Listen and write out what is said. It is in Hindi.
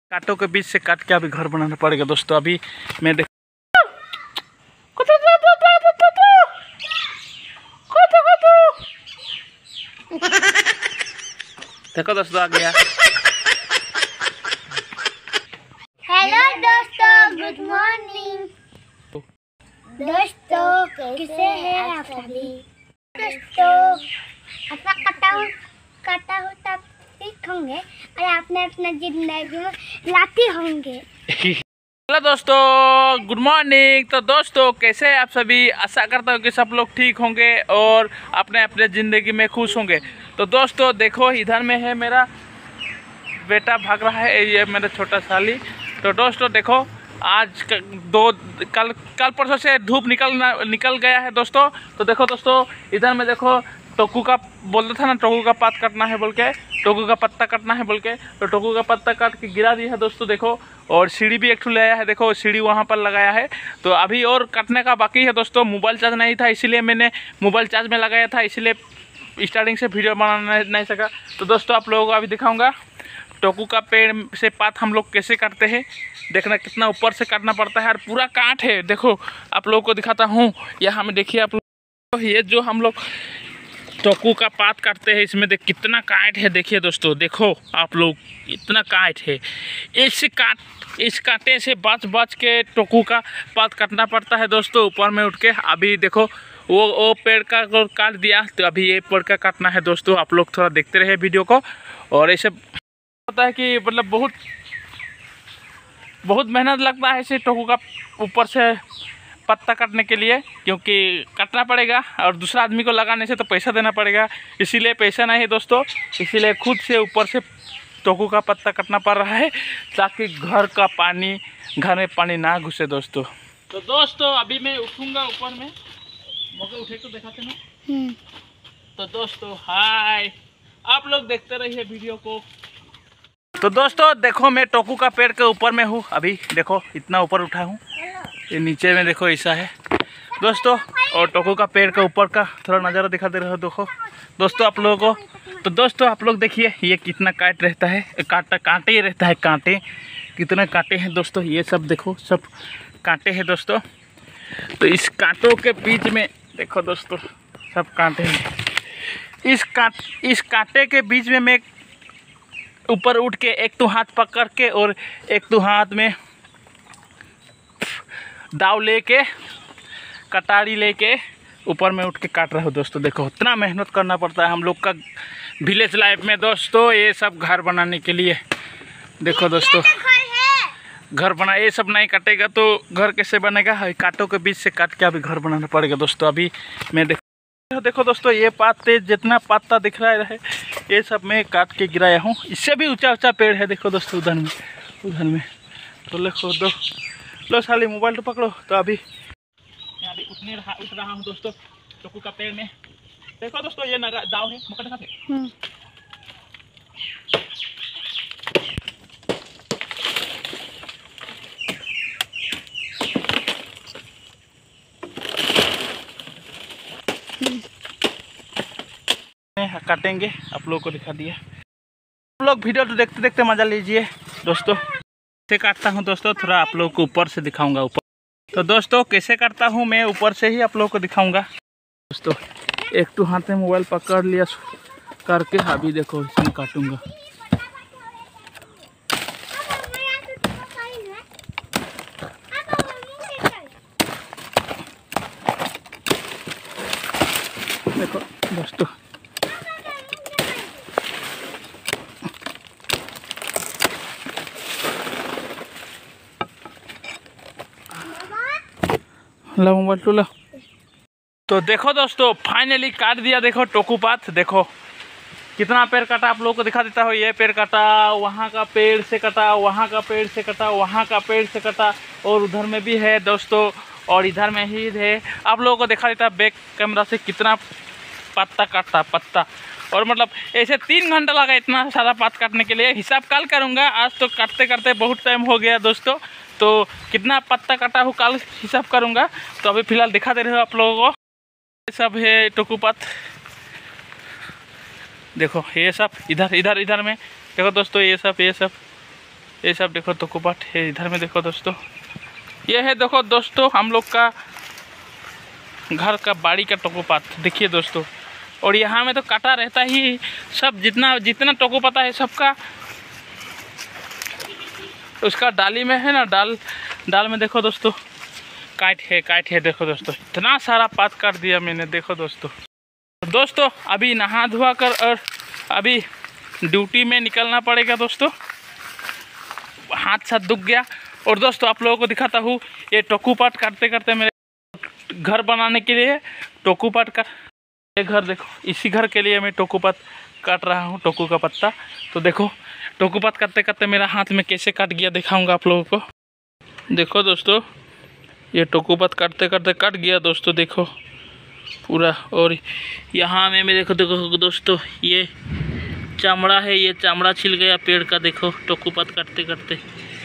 कांटों के बीच से काट के अभी घर बनाना पड़ेगा दोस्तों। अभी मैं देखो दोस्तों आ गया। हेलो दोस्तों, गुड मॉर्निंग दोस्तों, कैसे हैं आप सभी दोस्तों। अपना काटा हो तब ठीक होंगे और आपने अपना जिंदगी में लाते होंगे। हेलो दोस्तों, गुड मॉर्निंग। तो दोस्तों कैसे हैं आप सभी। आशा करता हूँ कि सब लोग ठीक होंगे और अपने अपने ज़िंदगी में खुश होंगे। तो दोस्तों देखो, इधर में है मेरा बेटा भाग रहा है, ये मेरा छोटा साली। तो दोस्तों देखो, आज कल परसों से धूप निकल गया है दोस्तों। तो देखो दोस्तों, इधर में देखो, टोकू का बोलता था ना, टोकू का पात काटना है बोल के, टोकू का पत्ता काटना है बोल के। तो टोकू का पत्ता काट के गिरा दिया है दोस्तों देखो। और सीढ़ी भी एक ठो ले आया है, देखो सीढ़ी वहाँ पर लगाया है। तो अभी और काटने का बाकी है दोस्तों। मोबाइल चार्ज नहीं था, इसीलिए मैंने मोबाइल चार्ज में लगाया था, इसीलिए स्टार्टिंग से वीडियो बनाना नहीं सका। तो दोस्तों आप लोगों को अभी दिखाऊंगा टोकू का पेड़ से पात हम लोग कैसे काटते हैं। देखना कितना ऊपर से काटना पड़ता है और पूरा काट है। देखो आप लोगों को दिखाता हूँ, यहाँ में देखिए आप लोग, ये जो हम लोग टोकू का पात काटते हैं, इसमें देख कितना काट है। देखिए दोस्तों, देखो आप लोग, इतना काट है। इस कांटे से बच के टोकू का पात काटना पड़ता है दोस्तों, ऊपर में उठ के। अभी देखो वो पेड़ का काट दिया, तो अभी ये पेड़ का काटना है दोस्तों। आप लोग थोड़ा देखते रहे वीडियो को। और ऐसे होता है कि मतलब बहुत मेहनत लगता है इसे टोकू का ऊपर से पत्ता काटने के लिए, क्योंकि काटना पड़ेगा और दूसरा आदमी को लगाने से तो पैसा देना पड़ेगा। इसीलिए पैसा नहीं है दोस्तों, इसीलिए खुद से ऊपर से टोकू का पत्ता काटना पड़ रहा है, ताकि घर में पानी ना घुसे दोस्तों। तो दोस्तों अभी मैं उठूँगा ऊपर में, मौके उठे तो दिखाते ना। तो दोस्तों हाय, आप लोग देखते रहिए वीडियो को। तो दोस्तों देखो, मैं टोकू का पेड़ के ऊपर में हूँ अभी। देखो इतना ऊपर उठा हूँ, ये नीचे में देखो ऐसा है दोस्तों। और टोकू का पेड़ के ऊपर का थोड़ा नज़ारा दिखा दे रहे हो देखो दोस्तों आप लोगों को। तो दोस्तों आप लोग देखिए, ये कितना काट रहता है, कांटे ही रहता है। कांटे कितने कांटे हैं दोस्तों, ये सब देखो, सब कांटे हैं दोस्तों। तो इस कांटों के बीच में देखो दोस्तों, सब कांटे हैं। इस कांटे के बीच में मैं ऊपर उठ के एक तो हाथ पकड़ के और एक तो हाथ में दाव लेके, कटारी लेके ऊपर में उठ के काट रहा हूँ दोस्तों। देखो इतना मेहनत करना पड़ता है हम लोग का विलेज लाइफ में दोस्तों, ये सब घर बनाने के लिए। देखो दोस्तों, घर बना, ये सब नहीं काटेगा तो घर कैसे बनेगा। कांटों के बीच से काट के अभी घर बनाना पड़ेगा दोस्तों। अभी मैं देखो दोस्तों, ये पाते जितना पत्ता दिख रहा है, ये सब मैं काट के गिराया हूँ। इससे भी ऊंचा पेड़ है देखो दोस्तों, उधर में। तो देखो लो साली मोबाइल तो पकड़ो। तो अभी उठ रहा हूँ दोस्तों टोकू का पेड़ में। देखो दोस्तों, ये दाव है, मकर दिखाते। काटेंगे, आप लोगों को दिखा दिया। आप लोग वीडियो तो देखते देखते मजा लीजिए दोस्तों। कैसे काटता हूँ दोस्तों, थोड़ा आप लोगों को ऊपर से दिखाऊंगा। ऊपर तो दोस्तों कैसे काटता हूँ मैं, ऊपर से ही आप लोगों को दिखाऊंगा दोस्तों। एक तो हाथ में मोबाइल पकड़ लिया करके, अभी देखो इसमें काटूंगा। देखो दोस्तों, लो मोबाइल तो लो। तो देखो दोस्तों, फाइनली काट दिया। देखो टोकू पात, देखो कितना पेड़ काटा, आप लोगों को दिखा देता हूँ। ये पेड़ काटा, वहाँ का पेड़ से कटा, वहाँ का पेड़ से कटा, वहाँ का पेड़ से कटा, और उधर में भी है दोस्तों, और इधर में ही है। आप लोगों को दिखा देता बैक कैमरा से कितना पत्ता काटता पत्ता। और मतलब ऐसे 3 घंटा लगा इतना सारा पात काटने के लिए। हिसाब कल करूँगा, आज तो काटते काटते बहुत टाइम हो गया दोस्तों। तो कितना पत्ता काटा हो कल हिसाब करूँगा। तो अभी फ़िलहाल दिखा दे रहे हो आप लोगों को, ये सब है टोकू पात। देखो ये सब इधर में देखो दोस्तों, ये सब ये सब देखो टोकोपात है। इधर में देखो दोस्तों, ये है देखो दोस्तों हम लोग का घर का बाड़ी का टोकोपात, देखिए दोस्तों। और यहाँ में तो काटा रहता ही, सब जितना जितना टोकोपाता है सबका उसका डाली में है ना, डाल में देखो दोस्तों काट है देखो दोस्तों, इतना सारा पात काट दिया मैंने, देखो दोस्तों। अभी नहा धोआ कर और अभी ड्यूटी में निकलना पड़ेगा दोस्तों, हाथ साथ दुख गया। और दोस्तों आप लोगों को दिखाता हूँ, ये टोकोपात काटते काटते मेरे घर बनाने के लिए टोकोपात काट, ये घर देखो, इसी घर के लिए मैं टोकोपात काट रहा हूँ, टोकू का पत्ता। तो देखो टोकोपात काटते काटते मेरा हाथ में कैसे कट गया, दिखाऊंगा आप लोगों को। देखो दोस्तों, ये टोकोपात काटते काटते कट गया दोस्तों, देखो पूरा। और यहाँ में देखो दोस्तों, ये चमड़ा है, ये चमड़ा छिल गया पेड़ का, देखो टोकोपात काटते काटते।